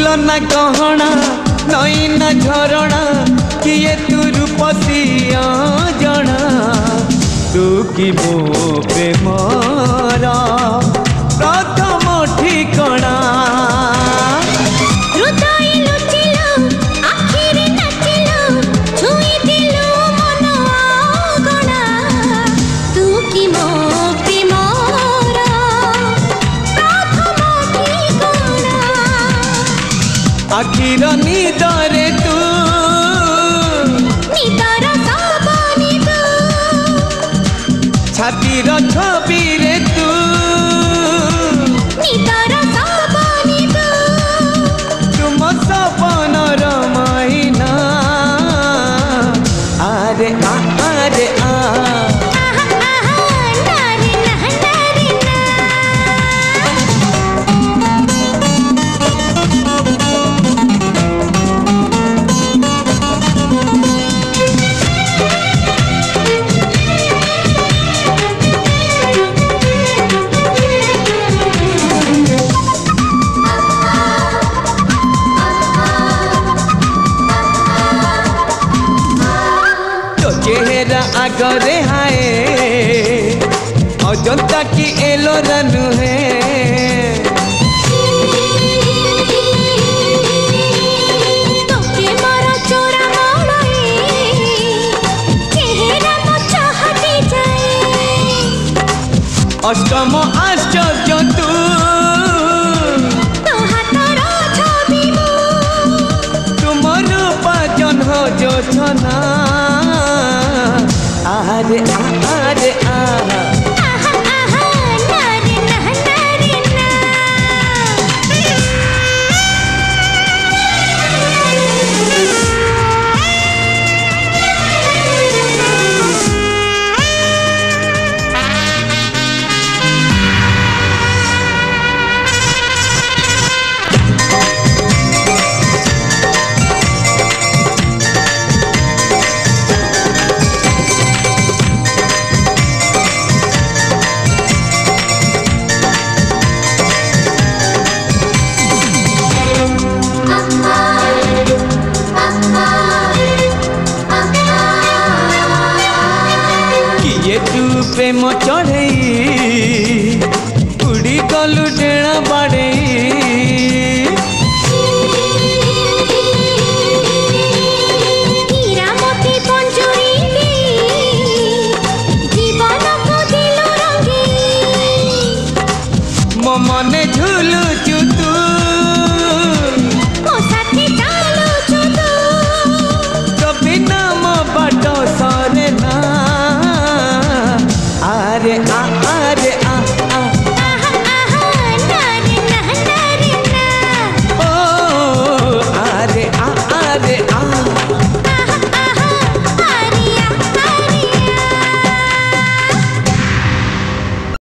ना गहना नई ना झरणा किए तू रूपसी जना तू कि मो प्रेमर प्रथम ठिकणा आखिर निदरे तू निदर सबनी तू छातीर छवि रे तू निदर सबनी तू तुम सपनर मैना आरे आरे आ चेहरा आगरे हाय अजंता की एलोरा नुहे अष्टम आश्चर्य तू तुम रूपा जन्ह जोछना आरे आरे आहा प्रेम चढ़ई